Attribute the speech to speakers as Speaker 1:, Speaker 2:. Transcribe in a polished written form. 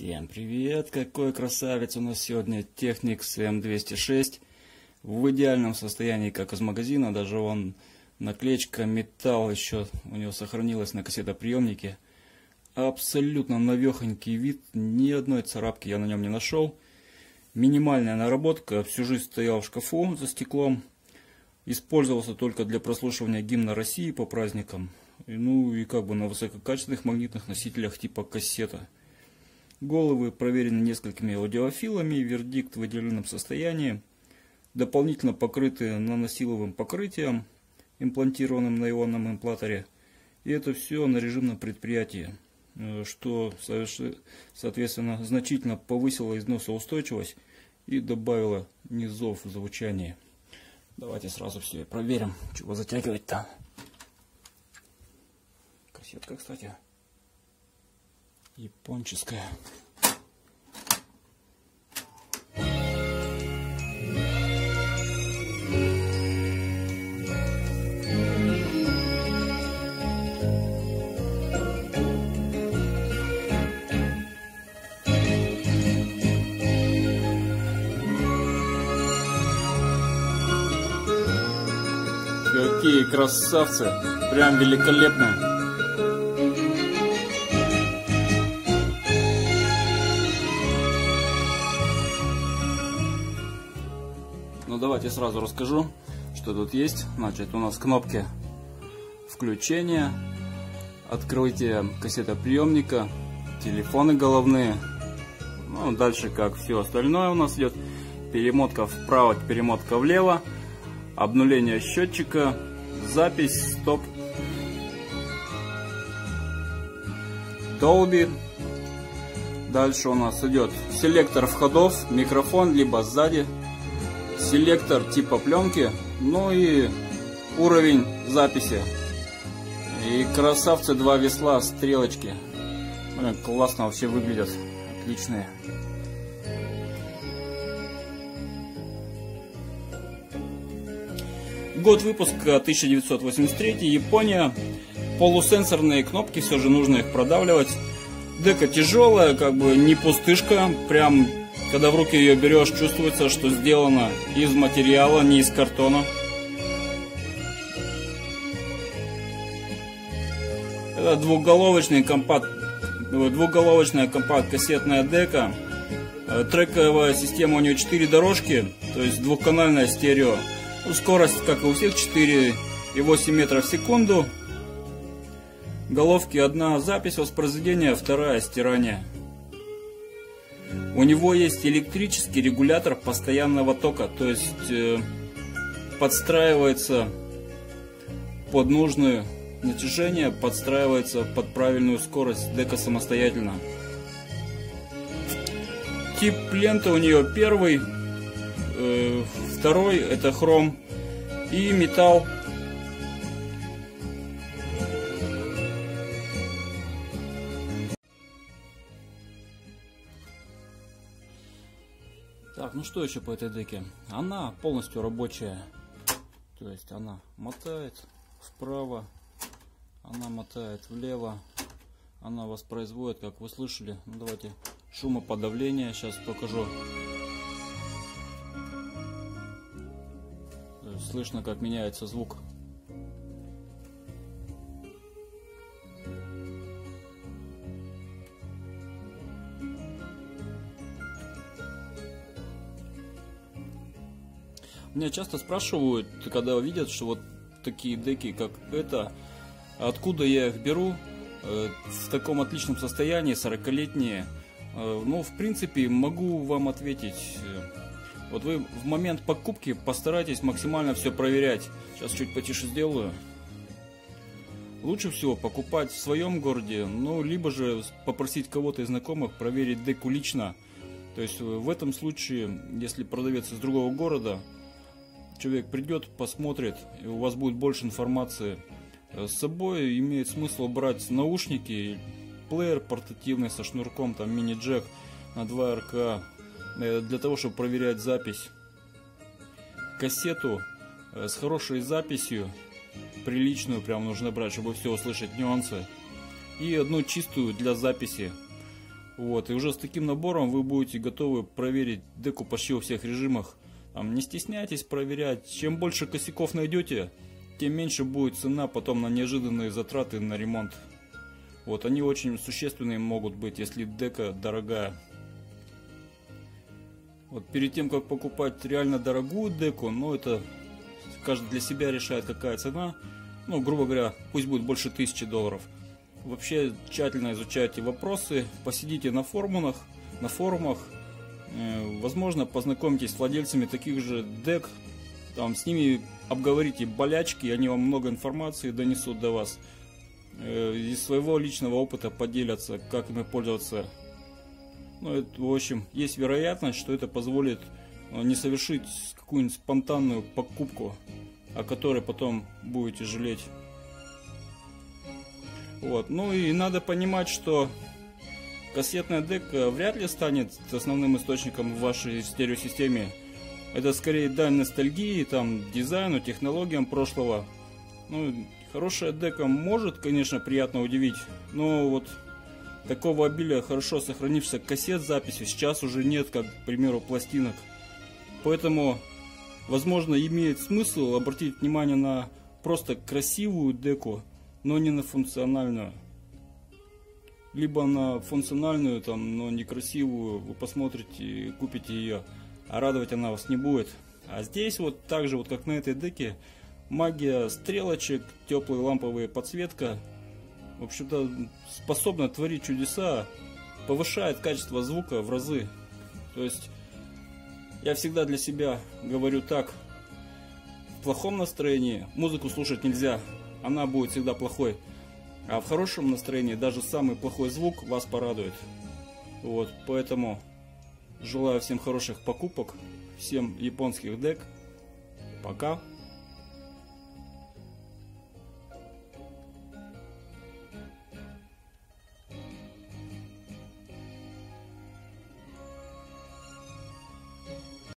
Speaker 1: Всем привет! Какой красавец у нас сегодня Technics M206 в идеальном состоянии, как из магазина. Даже вон наклеечка, металл еще у него сохранилась на кассетоприемнике. Абсолютно новехонький вид, ни одной царапки я на нем не нашел. Минимальная наработка, всю жизнь стоял в шкафу за стеклом. Использовался только для прослушивания гимна России по праздникам. Ну и как бы на высококачественных магнитных носителях типа кассета. Головы проверены несколькими аудиофилами, вердикт в идеальном состоянии. Дополнительно покрыты наносиловым покрытием, имплантированным на ионном имплантере. И это все на режимном предприятии, что соответственно значительно повысило износоустойчивость и добавило низов в звучании. Давайте сразу все проверим, чего затягивать-то. Кассетка, кстати, японческая. Какие красавцы! Прям великолепные! Ну давайте сразу расскажу, что тут есть. Значит, у нас кнопки включения, открытие кассетоприемника, телефоны головные. Ну, дальше, как все остальное, у нас идет перемотка вправо, перемотка влево, обнуление счетчика, запись, стоп, Dolby. Дальше у нас идет селектор входов, микрофон либо сзади, селектор типа пленки, ну и уровень записи. И красавцы, два весла, стрелочки. Блин, классно вообще выглядят, отличные. Год выпуска 1983, Япония. Полусенсорные кнопки, все же нужно их продавливать. Дека тяжелая, как бы не пустышка. Прям, когда в руки ее берешь, чувствуется, что сделана из материала, не из картона. Это двухголовочная компакт-кассетная дека. Трековая система у нее 4 дорожки, то есть двухканальная стерео. Скорость, как и у всех, 4,8 метров в секунду. Головки: одна запись воспроизведения, вторая стирание. У него есть электрический регулятор постоянного тока, то есть подстраивается под нужное натяжение, подстраивается под правильную скорость дека самостоятельно. Тип ленты у нее первый. Второй это хром и металл. Так, ну что еще по этой деке? Она полностью рабочая. То есть она мотает вправо, она мотает влево, она воспроизводит, как вы слышали. Ну, давайте шумоподавление сейчас покажу. Слышно, как меняется звук. Меня часто спрашивают, когда видят, что вот такие деки, как это, откуда я их беру в таком отличном состоянии, 40-летние. Ну, в принципе, могу вам ответить. Вот вы в момент покупки постарайтесь максимально все проверять. Сейчас чуть потише сделаю. Лучше всего покупать в своем городе, ну, либо же попросить кого-то из знакомых проверить деку лично. То есть в этом случае, если продавец из другого города, человек придет, посмотрит, и у вас будет больше информации. С собой имеет смысл брать наушники, плеер портативный со шнурком, там мини-джек на 2 РК. Для того, чтобы проверять запись. Кассету с хорошей записью, приличную прям нужно брать, чтобы все услышать, нюансы. И одну чистую для записи. Вот, и уже с таким набором вы будете готовы проверить деку почти во всех режимах. Там, не стесняйтесь проверять. Чем больше косяков найдете, тем меньше будет цена потом на неожиданные затраты на ремонт. Вот, они очень существенные могут быть, если дека дорогая. Вот перед тем, как покупать реально дорогую деку, ну это каждый для себя решает, какая цена. Ну, грубо говоря, пусть будет больше $1000. Вообще тщательно изучайте вопросы, посидите на форумах, возможно, познакомьтесь с владельцами таких же дек, там, с ними обговорите болячки, они вам много информации донесут до вас, из своего личного опыта поделятся, как ими пользоваться. Ну, это, в общем, есть вероятность, что это позволит не совершить какую-нибудь спонтанную покупку, о которой потом будете жалеть. Вот. Ну и надо понимать, что кассетная дека вряд ли станет основным источником в вашей стереосистеме. Это скорее дань ностальгии, там, дизайну, технологиям прошлого. Ну, хорошая дека может, конечно, приятно удивить, но вот такого обилия хорошо сохранившихся кассет с записью сейчас уже нет, как, к примеру, пластинок. Поэтому, возможно, имеет смысл обратить внимание на просто красивую деку, но не на функциональную. Либо на функциональную, там, но некрасивую, вы посмотрите и купите ее, а радовать она вас не будет. А здесь вот так же, вот как на этой деке, магия стрелочек, теплая ламповая подсветка, в общем-то, способна творить чудеса, повышает качество звука в разы. То есть, я всегда для себя говорю так: в плохом настроении музыку слушать нельзя, она будет всегда плохой. А в хорошем настроении даже самый плохой звук вас порадует. Вот, поэтому желаю всем хороших покупок, всем японских дек. Пока.